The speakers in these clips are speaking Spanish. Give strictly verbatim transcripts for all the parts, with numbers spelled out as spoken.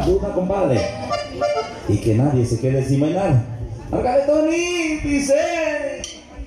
duda, compadre. Y que nadie se quede sin bailar. ¡Árgale, Tony! ¡Dice!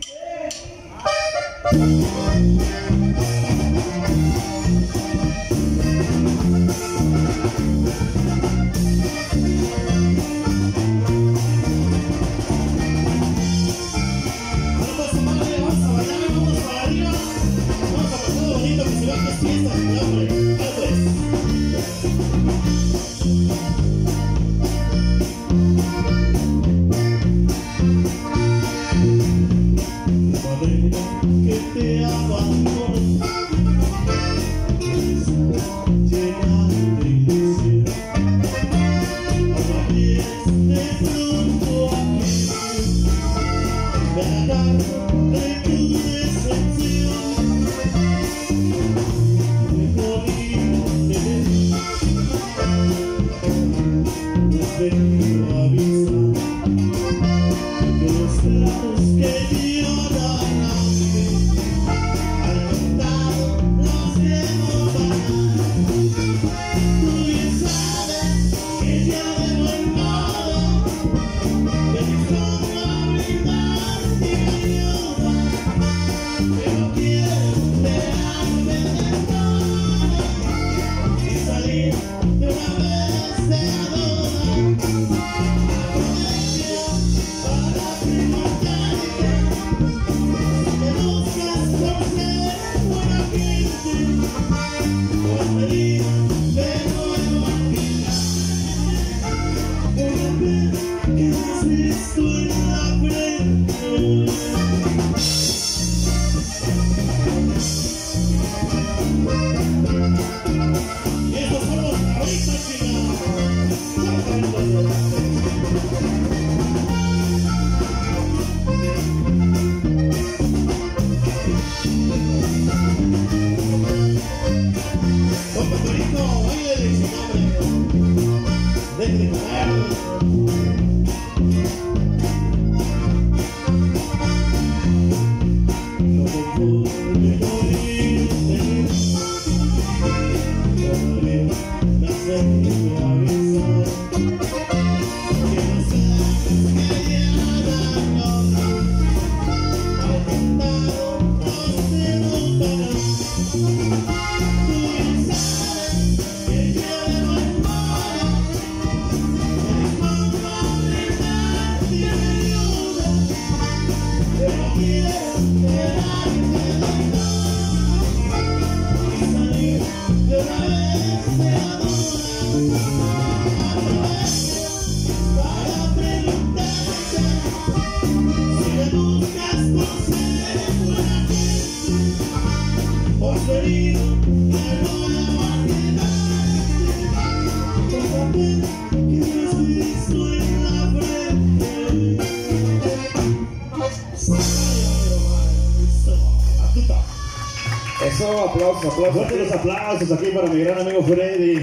Eso, aplausos, aplausos. Fuertes los aplausos aquí para mi gran amigo Freddy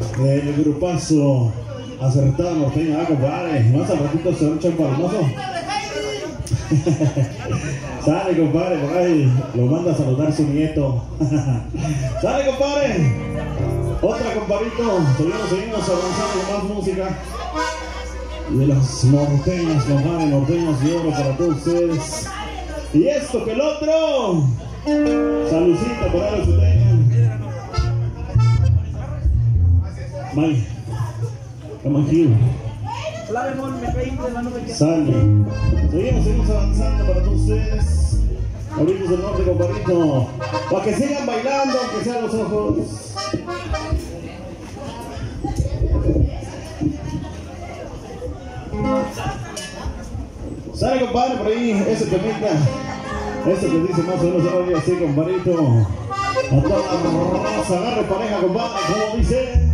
del grupazo Acertada Norteña, ah, compadre. Más al ratito se va a echar un palmoso. Sale, compadre, por ahí lo manda a saludar su nieto. Sale, compadre. Otra, compadrito. Seguimos, seguimos avanzando con más música. De las norteñas, compadre, norteñas de oro para todos ustedes. Y esto que el otro. Saludcita por ahí los que tengan. Mike, come aquí. Sale. Seguimos, seguimos avanzando para todos ustedes. Ahorita del norte, compadrito. Para que sigan bailando, aunque sean los ojos. Sale, compadre, por ahí, ese temita. Eso que dice más o menos ahora así, compadrito. A toda la raza, agarre pareja, compadre, como dice.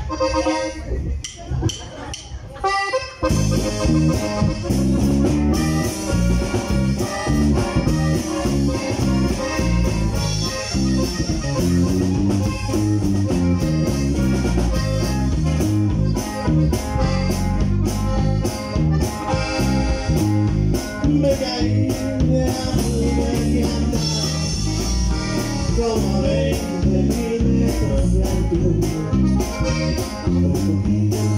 Me caí de la como veinte mil metros de altura.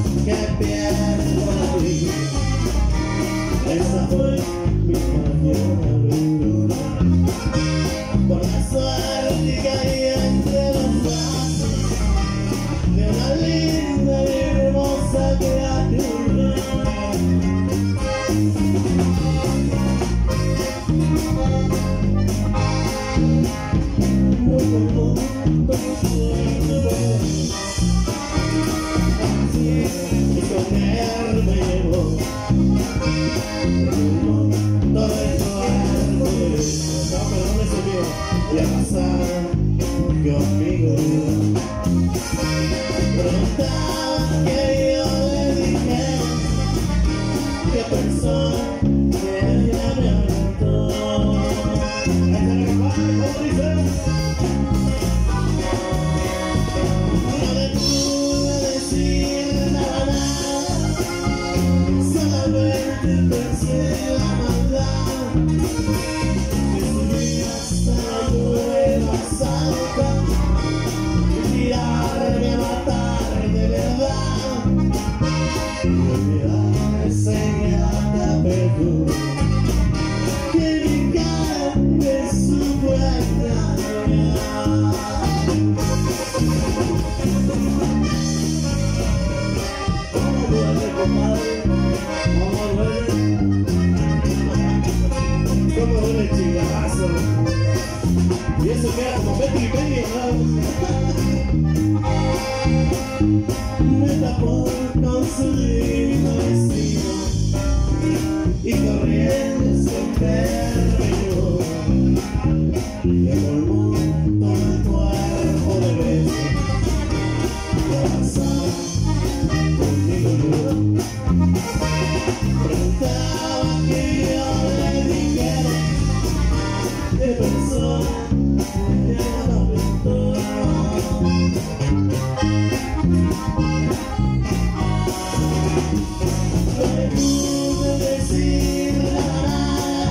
me tapó con su divino vestido y corriendo se perdió. Me colmó todo el cuerpo de besos y avanzaba conmigo yo. Preguntaba que yo le dijera qué pensó, que no pintó. No le pude decir nada,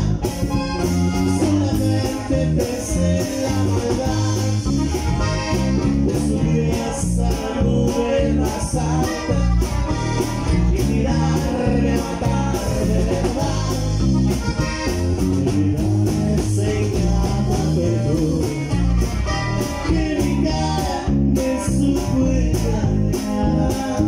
solamente pensé en la maldad de subir hasta la nube más alta y mirarme matar de verdad. Mi mirada se encanta, pero que mi cara me supo engañar.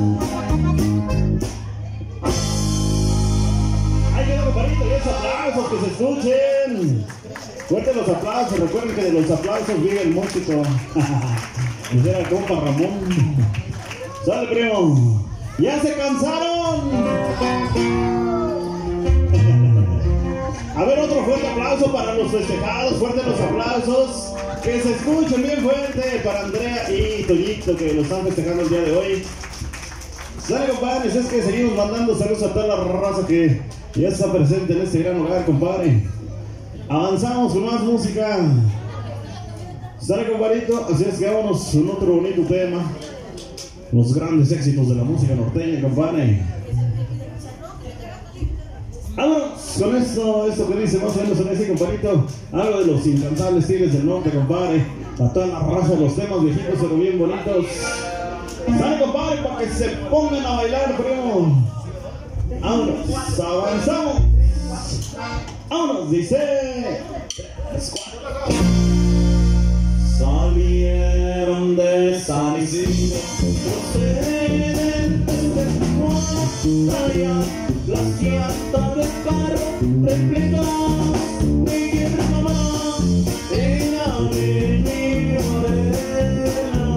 Ahí queda, compadrito, y esos aplausos que se escuchen. Fuertes los aplausos, recuerden que de los aplausos vive el músico. Dijera el compa Ramón. Sale, primo. ¡Ya se cansaron! A ver, otro fuerte aplauso para los festejados. Fuertes los aplausos. Que se escuchen bien fuerte para Andrea y Toñito, que lo están festejando el día de hoy. Sale, compadres, es que seguimos mandando saludos a toda la raza que ya está presente en este gran hogar, compadre. Avanzamos con más música. Sale, compadrito, así es que vámonos con otro bonito tema. Los grandes éxitos de la música norteña, compadre. Vámonos con esto, esto que dice más o menos en ese, compadrito. Algo de los incansables Tigres del Norte, compadre. A toda la raza, los temas viejitos pero bien bonitos. Sale, compadre, para que se pongan a bailar, primo. Vámonos, avanzamos. Vámonos, dice. Salieron de San Isidro, procedentes de Tijuana, traían las llantas del carro replegadas de hierro mamá, en la avenida Morena.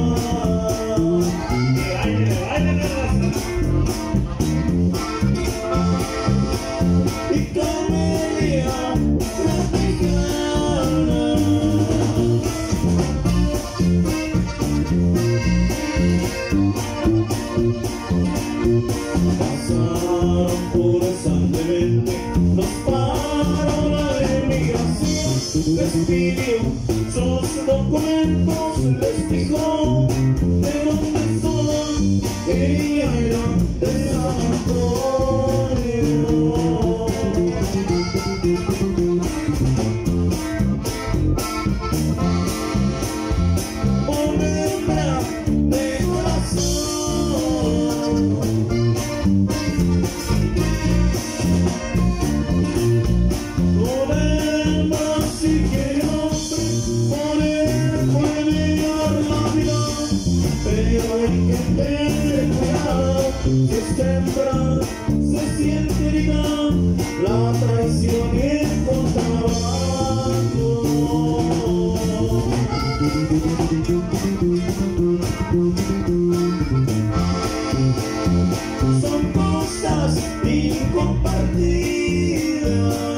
¡Que baile, baile, y Camelia, la mexicana. Pasaron purezantemente, nos paró la emigración, les pidió sus documentos, les dijo de dónde son, ella era de San Antonio. Por hembra de corazón, podemos si quiere hombre, poder puede dar la vida, pero hay que tener cuidado, si es temprano se siente herida, la traición y el contrabando. Son cosas incompartidas.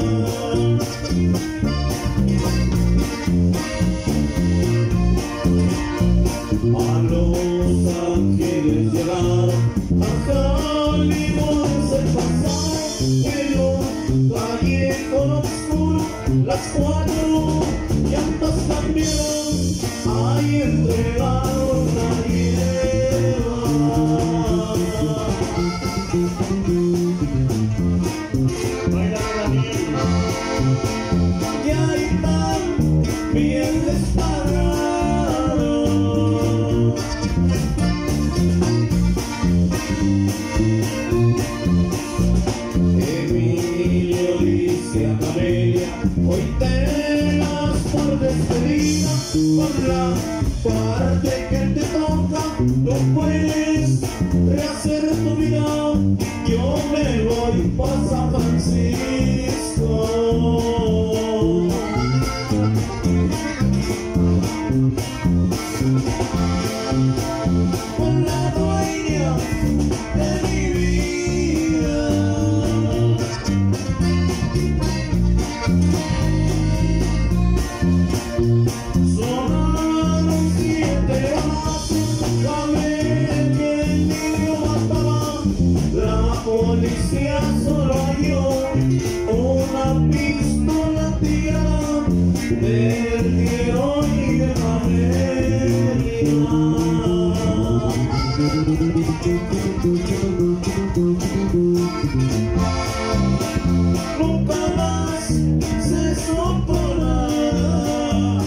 A Los Ángeles llegaron, a Hollywood se pasaron, pero callejón oscuro, las cuatro llantas cambiaron, ahí entregaron la hierba. Y ahí están bien desparrados. Emilio dice a Camelia, hoy te das por despedida, por la parte que te toca, no puedes rehacer tu vida, yo me voy para San Francisco. de mi vida. Sonaron siete vasos, saber que el niño mataba. La policía solo halló una pistola tirada del héroe de América. Nunca más se supo nada.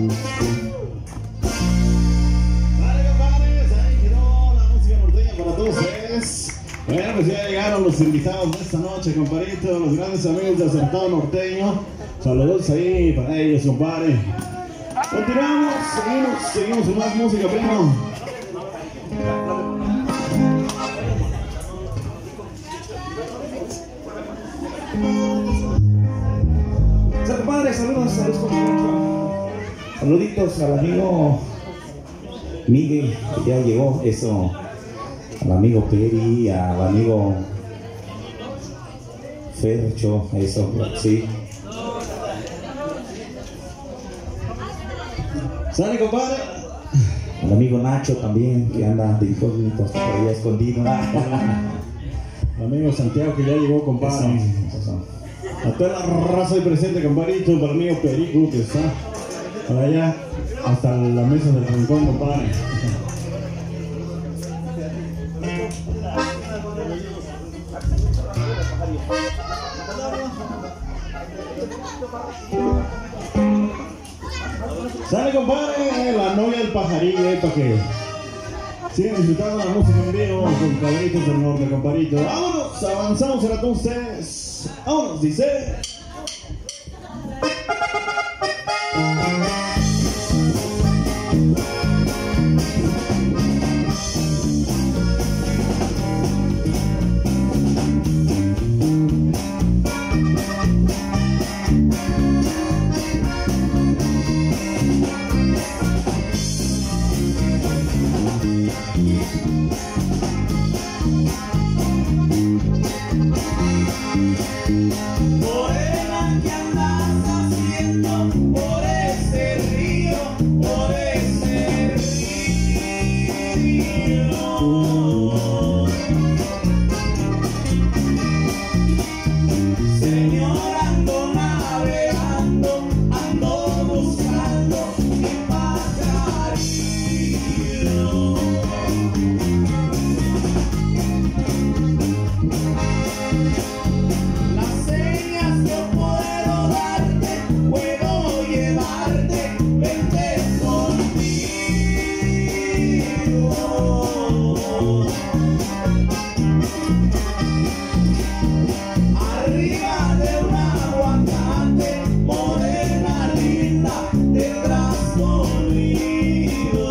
Vale, compadres, ahí quedó la música norteña para todos ustedes. Bueno, pues ya llegaron los invitados de esta noche, compadrito, los grandes amigos del Acertado Norteño. Saludos ahí para ellos, compadre. Continuamos, seguimos, seguimos con más música, primo. Compadre, saludos, saludos con mucho. Saluditos al amigo Miguel, que ya llegó, eso. Al amigo Peri, al amigo Fercho, eso, sí. Sale, compadre. Al amigo Nacho también, que anda de incógnito por allá escondido. El amigo Santiago, que ya llegó, compadre. Eso, eso. A toda la raza de presente, compadrito, para el amigo Perico, que está para allá, hasta la mesa del rincón, compadre. Sale, compadre, la novia del pajarillo, eh, para que sigan disfrutando la música en vivo con caballitos del norte, compadrito. Vámonos, avanzamos ahora con ustedes. Vámonos, dice. Morena, ¿qué andas haciendo por ese río, por ese río? Señor, ando navegando, ando buscando mi pajarillo. Las señas que puedo darte, puedo llevarte, vente conmigo. Arriba de un aguacate, morena linda, tendrás conmigo.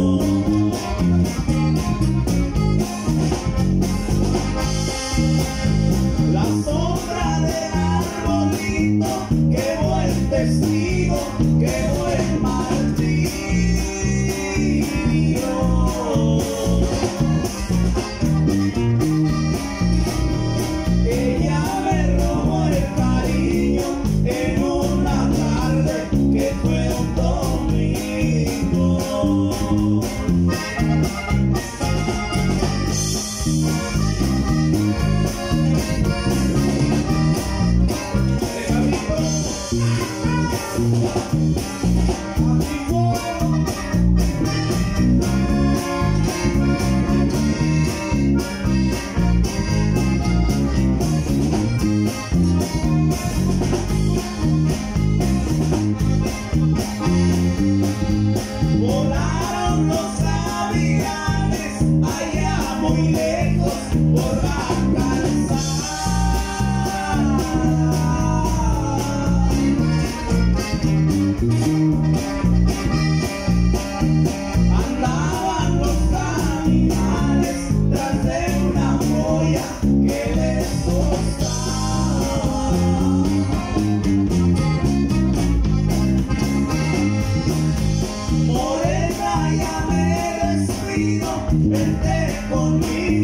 La sombra del arbolito, qué buen testigo, qué buen martirio. Ella me robó el cariño en una tarde que fue un domingo. Volaron los gavilanes allá muy lejos por la andaban los animales tras de una joya que les costaba. Morena, ya me despido, vente conmigo.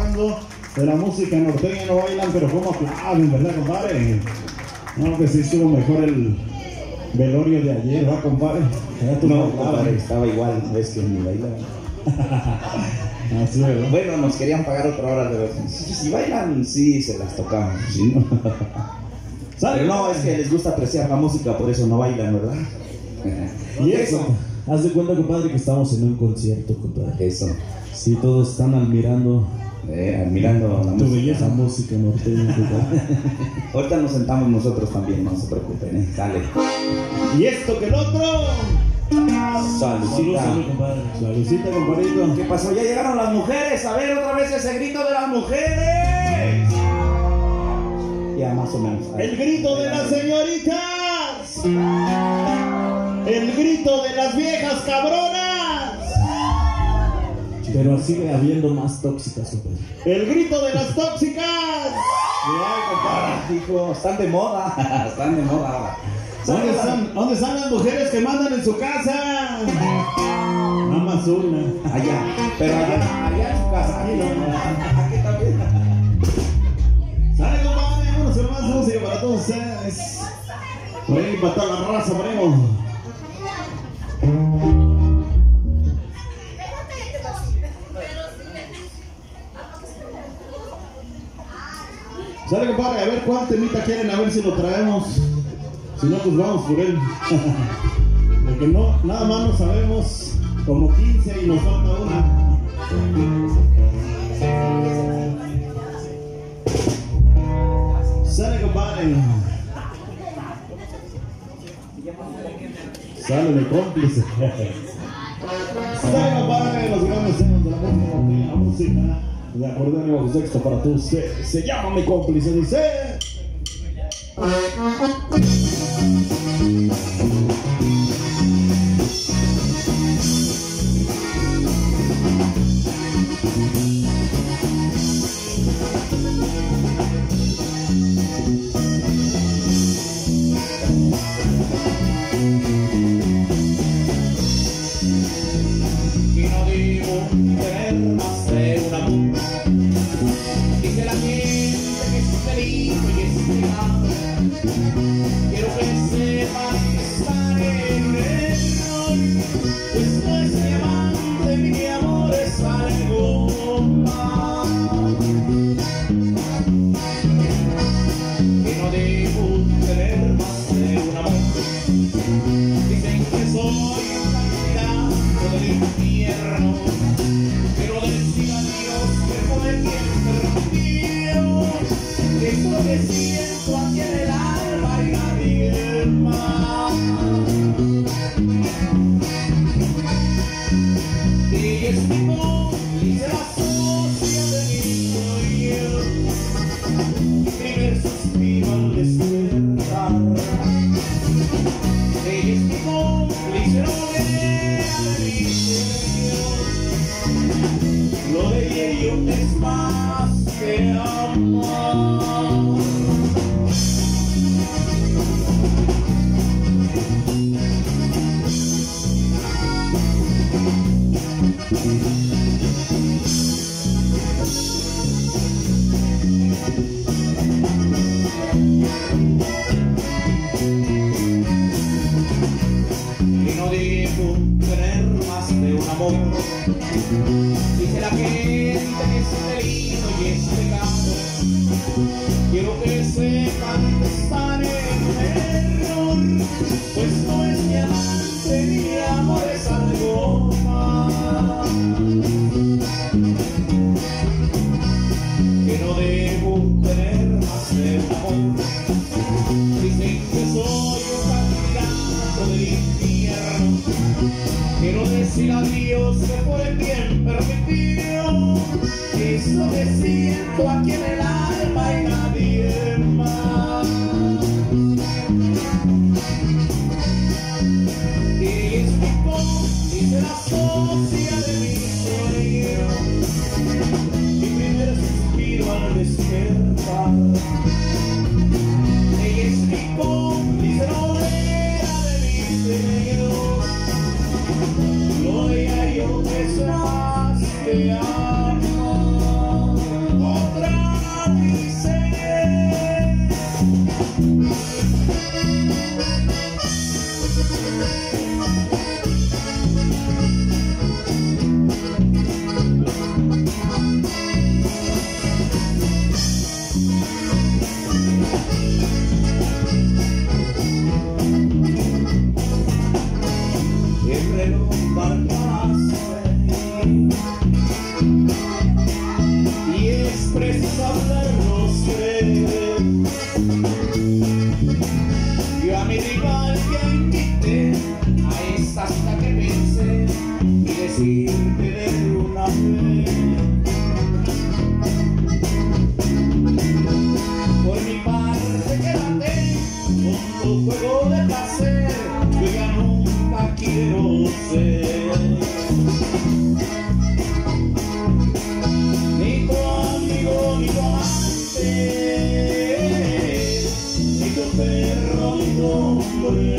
hablando de la música norteña, no bailan, pero como aplauden, ¿verdad, compadre? No, que sí estuvo mejor el velorio de ayer, ¿va, compadre? No, compadre, estaba igual, ves que ni bailan. Así es. Bueno, nos querían pagar otra hora de si, si bailan, sí, se las tocamos, ¿sí? Pero no, es que les gusta apreciar la música, por eso no bailan, ¿verdad? Y eso, haz de cuenta, compadre, que estamos en un concierto, compadre. Eso. Sí, todos están admirando, eh, admirando la tu música. belleza música norteña, compadre. Ahorita nos sentamos nosotros también, no se preocupen, ¿eh? Sale. Y esto que el otro. Saludcita. Salud, compadre. Saludcita, compadrito. ¿Qué pasó? Ya llegaron las mujeres. A ver otra vez ese grito de las mujeres. Ya más o menos. El grito de las señoritas. El grito de las viejas cabronas. Pero sigue habiendo más tóxicas, compadre. El grito de las tóxicas. Ay, compadre, hijo, están de moda. Están de moda ahora. ¿Dónde están, ¿Dónde están las mujeres que mandan en su casa? Nada más una. Allá, pero allá, allá en su casa. Aquí no. Aquí también. Sale, compadre, vámonos con más música para todos ustedes. Por ahí para toda la raza, ponemos. Sale, compadre, a ver cuánta temita quieren, a ver si lo traemos. Si no, pues vamos por él. Porque no, nada más no sabemos como quince y nos falta una. Sale, compadre. Sale de cómplice. Sale, compadre, los grandes temas de la música, la música de acordeón y bajo sexto para todos ustedes. Se llama Mi Cómplice, dice. Dice la gente que es delito y es pecado. Quiero que sepan que están en error, pues no es mi amante, mi amor es algo más. Que no debo tener más de un amor. Dicen que soy un candidato del infierno. Quiero decir a Dios que por el bien permitido es lo que siento aquí en el alma y nadie más. Y es mi cómplice, la socia de mi sueño, mi primer suspiro al despertar. Ella es mi cómplice, la obrera de mis sueños. Gloria, yo que más te amo. Yo a mi rival ya invité a esta cita que pensé y decirte de una vez. Por mi parte quédate con tu juego de placer, yo ya nunca quiero ser ni tu amigo ni tu amante, ni tu perro ni tu hombre.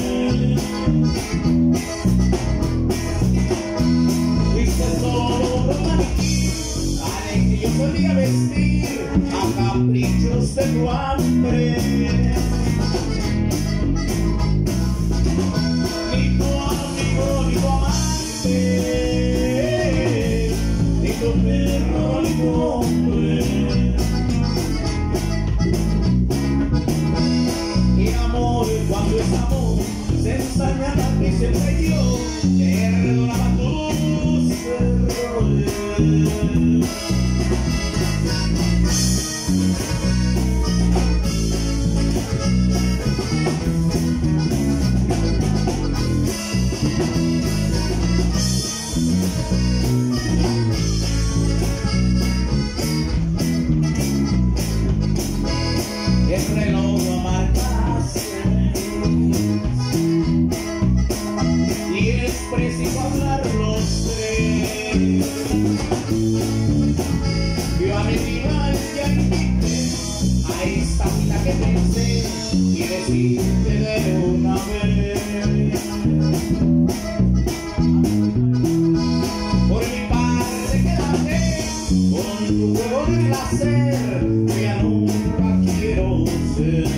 Fuiste solo un maniquí al que yo solía vestir a caprichos de tu hambre. Ni tu amigo ni tu amante, ni tu perro ni tu hombre. Y amor, cuando es amor, se ensaña tanto y siempre yo perdonaba tus errores. El reloj marca y es preciso hablar los tres. Yo a mi rival ya invité a esta cita que pensé y decirte de una vez. Por mi parte quédate con tu juego de placer, que ya nunca quiero ser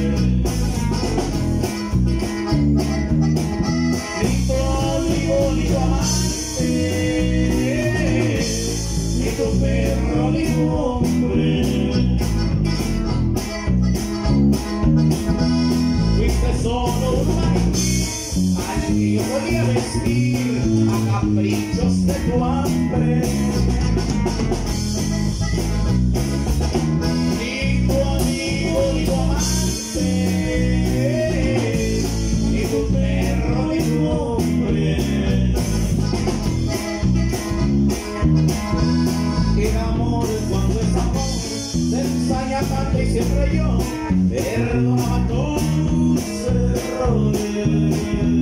ni tu amigo ni tu amante, ni tu perro ni tu hombre. Fuiste solo un maniquí al que yo podía vestir a caprichos de tu hambre. Ni tu amigo ni tu amante, ni tu perro ni tu hombre. El amor, cuando es amor, se ensaña tanto y siempre yo perdonaba tus errores.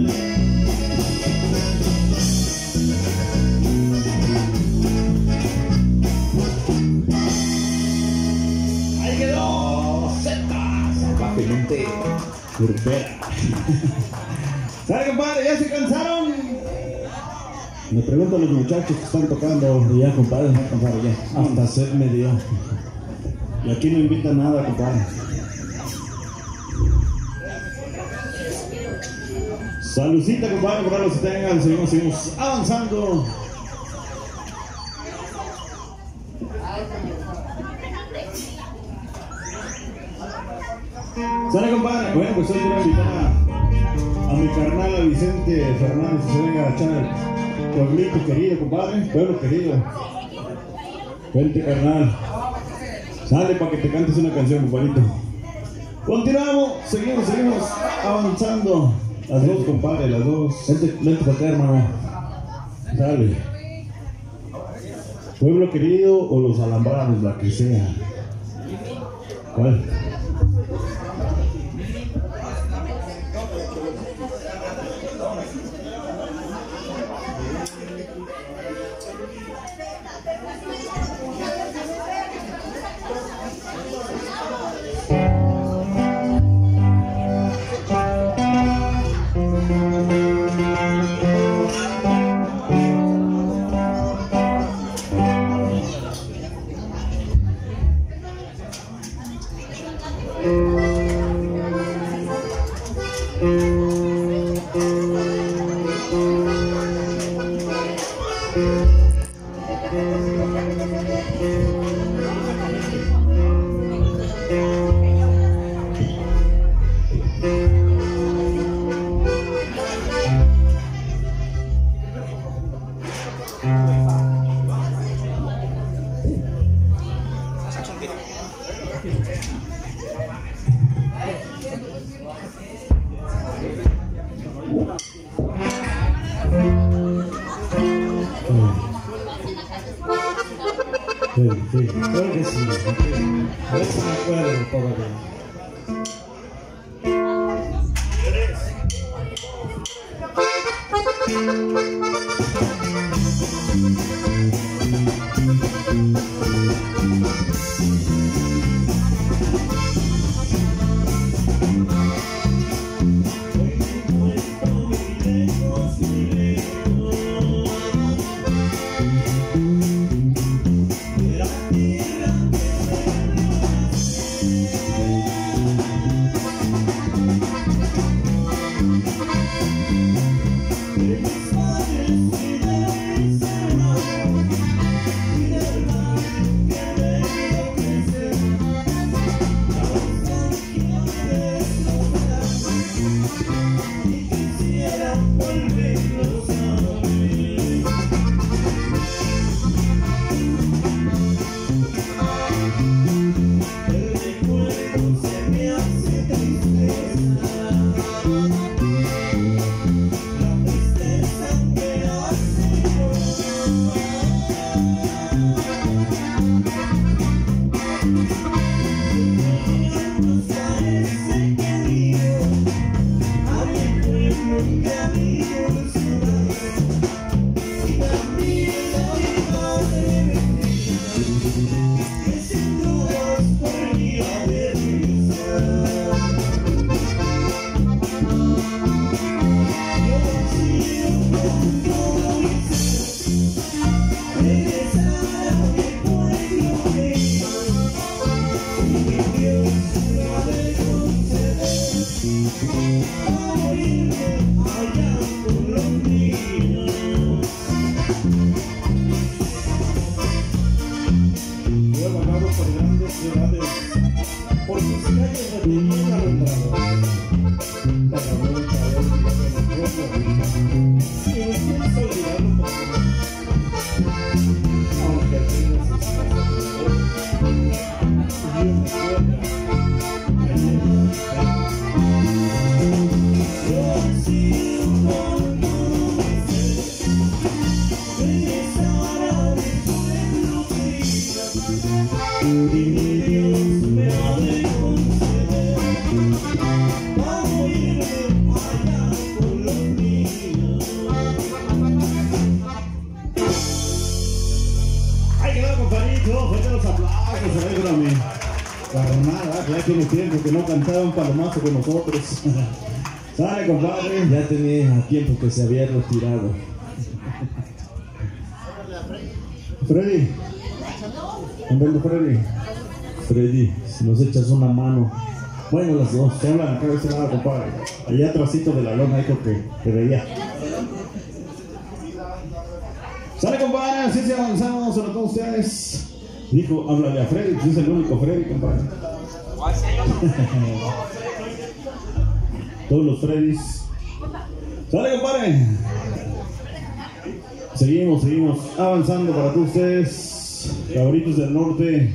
Ahí quedó Z, salvajemente Urbera. ¿Sale, compadre? ¿Ya se cansaron? Me preguntan los muchachos que están tocando. Ya, compadre, no, compadre, ya. Hasta sed me dio. Y aquí no invitan nada, compadre. Saludcita, compadre, por ahí los que tengan. Seguimos, seguimos avanzando. Sale, compadre. Bueno, pues hoy voy a invitar a, a mi carnal, a Vicente Fernández, que se venga a echar el pueblito querido, compadre. Pueblo querido. Vente, carnal. Sale para que te cantes una canción, compadrito. Continuamos, seguimos, seguimos avanzando. Las dos, compadre, las dos. Vente, vente para acá, hermano. Sale. Pueblo querido o los alambrados, la que sea. ¿Cuál? Sí, sí, creo que sí. A ver si me acuerdo todavía. Que no cantaban palomazo con nosotros. Sale, compadre. Ya tenía tiempo que se había retirado. Freddy. ¿Dónde Freddy? Freddy, si nos echas una mano. Bueno, las dos. Se hablan acá de ese lado, compadre. Allá atrásito de la lona, dijo que te veía. Sale, compadre. Así se avanzamos a todos ustedes. Dijo, háblale a Freddy, pues es el único Freddy, compadre. Todos los Freddys. Sale, compadre. Seguimos, seguimos avanzando para todos ustedes, cabritos del norte.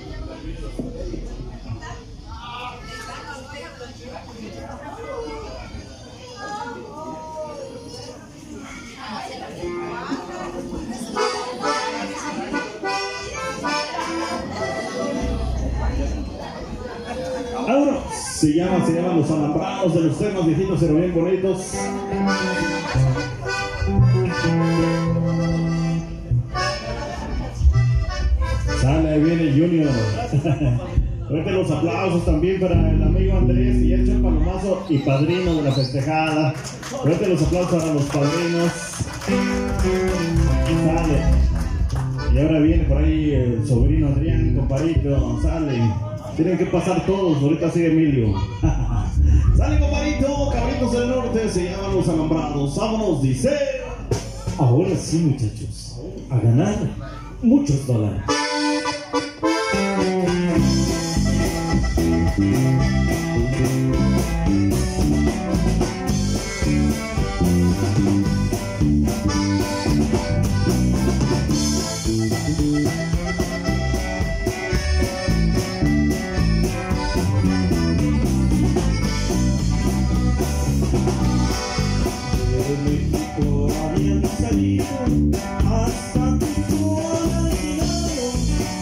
Se llama, se llaman los alambrados de los temas viejitos pero bien bonitos. Sale, ahí viene Junior. Fuerte los aplausos también para el amigo Andrés y el Chon Palomazo y padrino de la festejada. Fuerte los aplausos para los padrinos. Sale. Y ahora viene por ahí el sobrino Adrián, compadrito. Sale. Tienen que pasar todos, ahorita sigue Emilio. Sale, compadrito, cabritos del norte, se llaman los alambrados. Vámonos, dice. Ahora sí, muchachos, a ganar muchos dólares. Hasta tu cola llegaron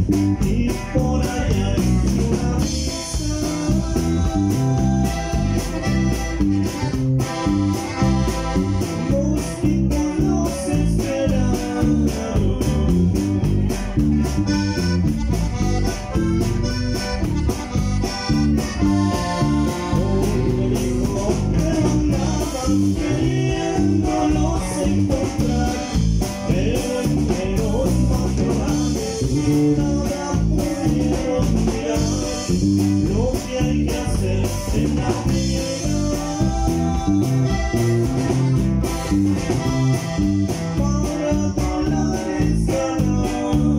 y por allá hice una misa. Los tipos nos esperaron. Queriéndolos encontrar, pero en menos matorrales nada pudieron mirar lo que hay que hacer en la vida para dólares ganar.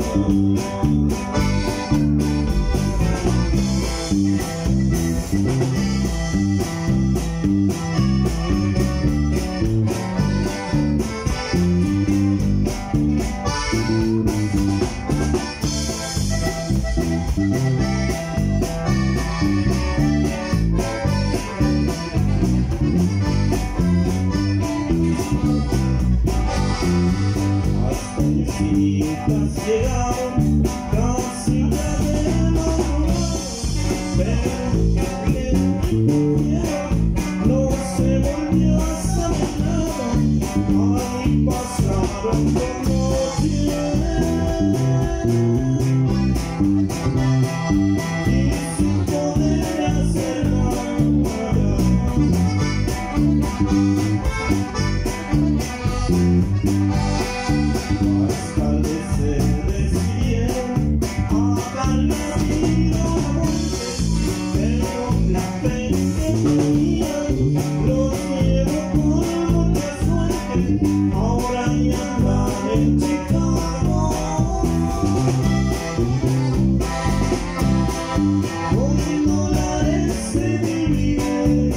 Hasta infinitas llegaron, casi ya de madrugada, pero que entendieron, no se volvió a saber nada. Ahí pasaron como cien y sin poder hacer nada. Más tarde se decidieron a darle vida a la muerte, pero la fe que tenían los llevó por mucha suerte. Ahora ya andan en Chicago con dólares se dividen.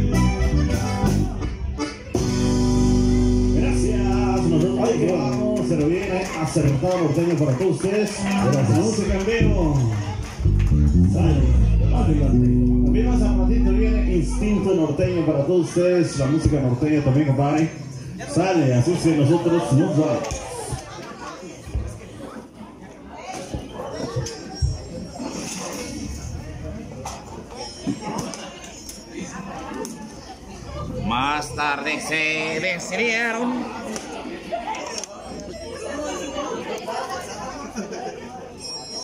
Gracias, nosotros ahí vamos, se lo viene acertado norteño para todos ustedes. La música en vivo. Sale, adelante. También más a ratito viene Instinto Norteño para todos ustedes. La música norteña también, compadre. Sale, así que nosotros nos vamos. Más tarde se decidieron